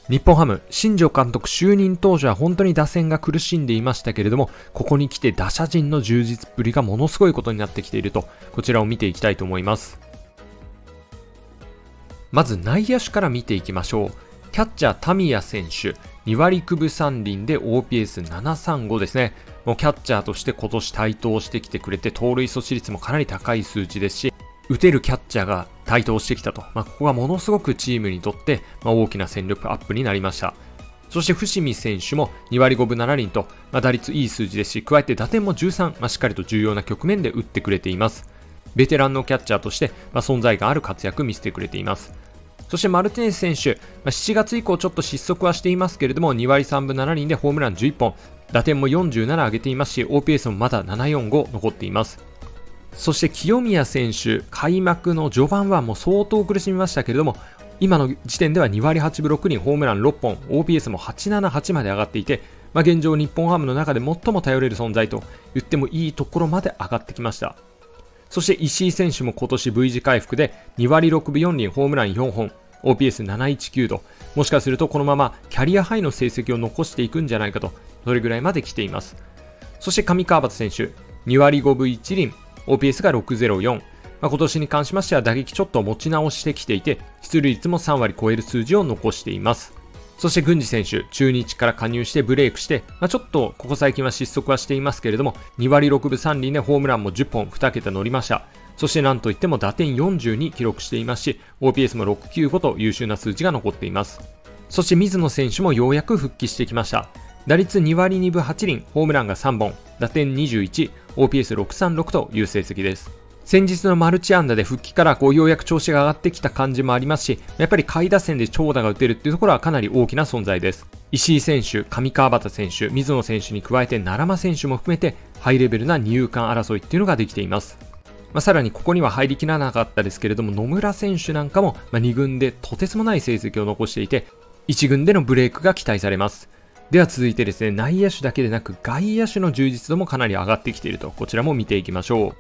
日本ハム、新庄監督就任当初は本当に打線が苦しんでいましたけれども、ここに来て打者陣の充実っぷりがものすごいことになってきていると、こちらを見ていきたいと思います。まず内野手から見ていきましょう。キャッチャータミヤ選手、2割9分3厘で OPS735 ですね。もうキャッチャーとして今年台頭してきてくれて、盗塁阻止率もかなり高い数値ですし、打てるキャッチャーが台頭してきたと。ここがものすごくチームにとって、大きな戦力アップになりました。そして伏見選手も2割5分7厘と、打率いい数字ですし、加えて打点も13、しっかりと重要な局面で打ってくれています。ベテランのキャッチャーとして、存在感ある活躍を見せてくれています。そしてマルティネス選手、7月以降ちょっと失速はしていますけれども、2割3分7厘でホームラン11本、打点も47上げていますし、OPS もまだ745残っています。そして清宮選手、開幕の序盤はもう相当苦しみましたけれども、今の時点では2割8分6厘、ホームラン6本、OPS も878まで上がっていて、現状日本ハムの中で最も頼れる存在と言ってもいいところまで上がってきました。そして石井選手も今年 V 字回復で2割6分4厘、ホームラン4本、OPS719 と、もしかするとこのままキャリアハイの成績を残していくんじゃないかと、それぐらいまで来ています。そして上川端選手、2割5分1厘、OPS が604、今年に関しましては打撃ちょっと持ち直してきていて、出塁率も3割超える数字を残しています。そして郡司選手、中日から加入してブレイクして、ちょっとここ最近は失速はしていますけれども、2割6分3厘でホームランも10本2桁乗りました。そしてなんといっても打点40に記録していますし、OPS も695と優秀な数値が残っています。そして水野選手もようやく復帰してきました。打率2割2分8厘、ホームランが3本、打点21、OPS636 という成績です。先日のマルチ安打で復帰からようやく調子が上がってきた感じもありますし、やっぱり下位打線で長打が打てるっていうところはかなり大きな存在です。石井選手、上川端選手、水野選手に加えて奈良間選手も含めてハイレベルな二遊間争いっていうのができています。さらにここには入りきらなかったですけれども、野村選手なんかも2軍でとてつもない成績を残していて、1軍でのブレイクが期待されます。では続いてですね、内野手だけでなく外野手の充実度もかなり上がってきていると、こちらも見ていきましょう。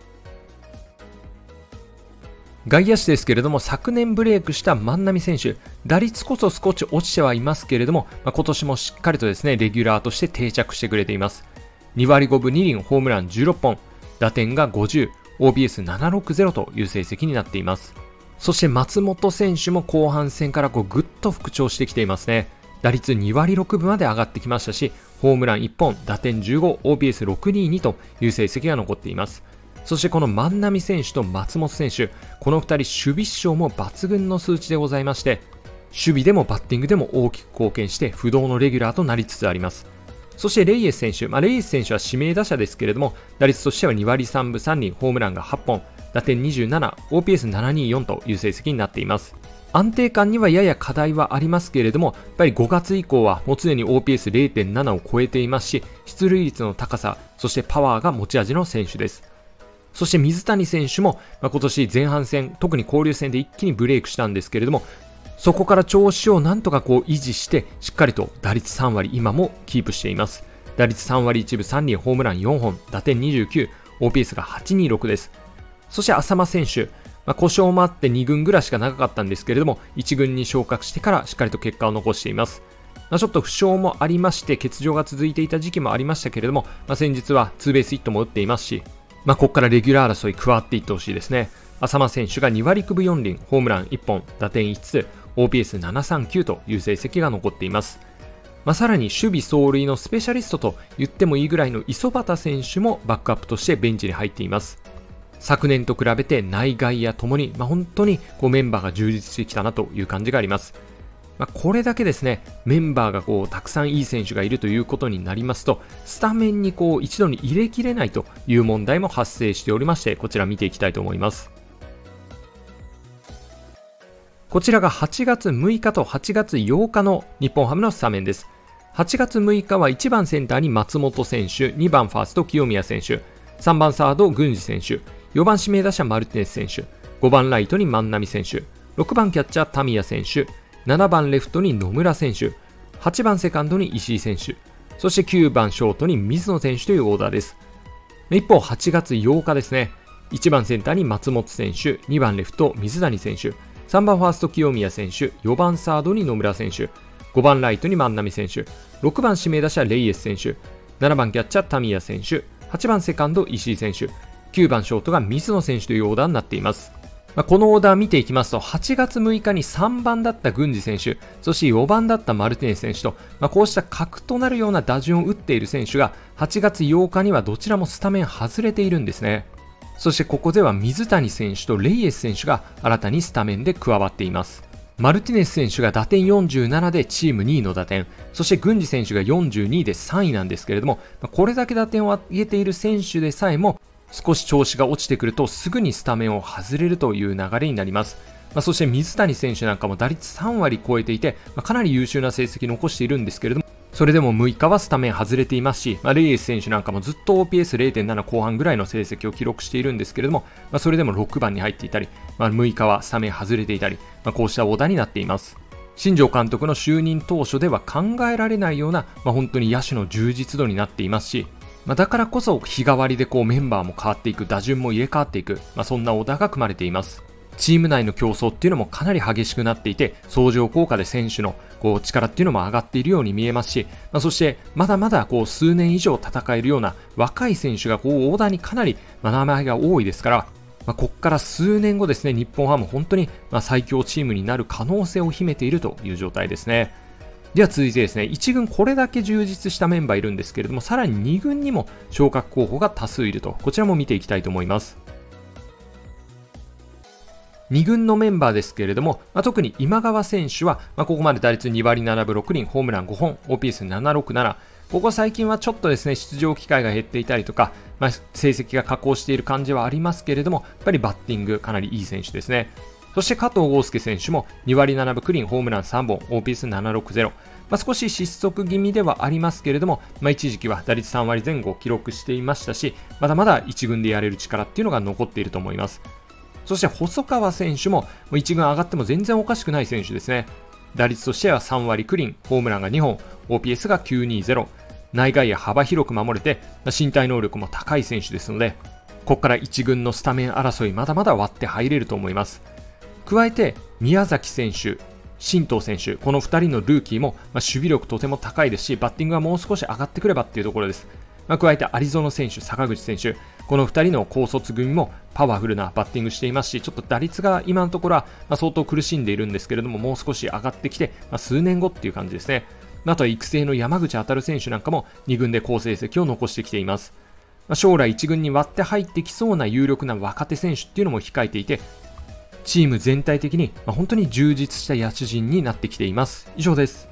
外野手ですけれども、昨年ブレイクした万波選手、打率こそ少し落ちてはいますけれども、今年もしっかりとですね、レギュラーとして定着してくれています。2割5分2厘、ホームラン16本、打点が50、OPS760 という成績になっています。そして松本選手も後半戦からぐっと復調してきていますね。打率2割6分まで上がってきましたし、ホームラン1本、打点15、OPS622 という成績が残っています。そしてこの万波選手と松本選手、この2人守備指標も抜群の数値でございまして、守備でもバッティングでも大きく貢献して不動のレギュラーとなりつつあります。そしてレイエス選手、レイエス選手は指名打者ですけれども、打率としては2割3分3厘、ホームランが8本、打点27、OPS724 という成績になっています。安定感にはやや課題はありますけれども、やっぱり5月以降はもう常に OPS0.7 を超えていますし、出塁率の高さ、そしてパワーが持ち味の選手です。そして水谷選手も、今年前半戦、特に交流戦で一気にブレイクしたんですけれども、そこから調子をなんとか維持して、しっかりと打率3割、今もキープしています。打率3割1分3厘、ホームラン4本、打点29、OPS が826です。そして浅間選手、故障もあって2軍ぐらいしか長かったんですけれども、1軍に昇格してからしっかりと結果を残しています。ちょっと負傷もありまして、欠場が続いていた時期もありましたけれども、先日はツーベースヒットも打っていますし、ここからレギュラー争い加わっていってほしいですね。浅間選手が2割9分4厘、ホームラン1本、打点5つ、OPS739 という成績が残っています。さらに守備走塁のスペシャリストと言ってもいいぐらいの磯端選手もバックアップとしてベンチに入っています。昨年と比べて内外野ともに、本当にメンバーが充実してきたなという感じがあります。これだけですね、メンバーがたくさんいい選手がいるということになりますと、スタメンに一度に入れきれないという問題も発生しておりまして、こちら見ていきたいと思います。こちらが8月6日と8月8日の日本ハムのスタメンです。8月6日は1番センターに松本選手、2番ファースト清宮選手、3番サード郡司選手、4番指名打者マルティネス選手、5番ライトに万波選手、6番キャッチャータミヤ選手、7番レフトに野村選手、8番セカンドに石井選手、そして9番ショートに水野選手というオーダーです。一方8月8日ですね、1番センターに松本選手、2番レフト水谷選手、3番ファースト清宮選手、4番サードに野村選手、 5番ライトに万波選手、6番指名打者レイエス選手、7番キャッチャータミヤ選手、8番セカンド石井選手、9番ショートが水野選手というオーダーになっています。このオーダー見ていきますと、8月6日に3番だった郡司選手、そして4番だったマルティネス選手と、こうした核となるような打順を打っている選手が8月8日にはどちらもスタメン外れているんですね。そしてここでは水谷選手とレイエス選手が新たにスタメンで加わっています。マルティネス選手が打点47でチーム2位の打点、そして郡司選手が42で3位なんですけれども、これだけ打点を挙げている選手でさえも少し調子が落ちてくるとすぐにスタメンを外れるという流れになります。そして水谷選手なんかも打率3割超えていて、かなり優秀な成績残しているんですけれども、それでも6日はスタメン外れていますし、レイエス選手なんかもずっと OPS0.7 後半ぐらいの成績を記録しているんですけれども、それでも6番に入っていたり、6日はスタメン外れていたり、こうしたオーダーになっています。新庄監督の就任当初では考えられないような、本当に野手の充実度になっていますし、だからこそ日替わりでメンバーも変わっていく、打順も入れ替わっていく、そんなオーダーが組まれています。チーム内の競争っていうのもかなり激しくなっていて、相乗効果で選手の力っていうのも上がっているように見えますし、そしてまだまだ数年以上戦えるような若い選手がオーダーにかなり名前が多いですから、ここから数年後ですね、日本ハム本当に最強チームになる可能性を秘めているという状態ですね。では続いてですね、1軍これだけ充実したメンバーいるんですけれども、さらに2軍にも昇格候補が多数いると、こちらも見ていきたいと思います。2軍のメンバーですけれども、特に今川選手は、ここまで打率2割7分6厘、ホームラン5本、OPS767、ここ最近はちょっとですね、出場機会が減っていたりとか、成績が下降している感じはありますけれども、やっぱりバッティングかなりいい選手ですね。そして加藤豪介選手も2割7分9厘、ホームラン3本、OPS760、少し失速気味ではありますけれども、一時期は打率3割前後を記録していましたし、まだまだ1軍でやれる力っていうのが残っていると思います。そして細川選手も1軍上がっても全然おかしくない選手ですね。打率としては3割9厘、ホームランが2本、OPS が920、内外野幅広く守れて、身体能力も高い選手ですので、ここから1軍のスタメン争いまだまだ割って入れると思います。加えて宮崎選手、新藤選手、この2人のルーキーも守備力とても高いですし、バッティングがもう少し上がってくればっていうところです。加えて有園選手、坂口選手、この2人の高卒組もパワフルなバッティングしていますし、ちょっと打率が今のところは相当苦しんでいるんですけれども、もう少し上がってきて、数年後っていう感じですね。あとは育成の山口渉選手なんかも2軍で好成績を残してきています。将来1軍に割って入ってきそうな有力な若手選手っていうのも控えていて、チーム全体的に本当に充実した野手陣になってきています。以上です。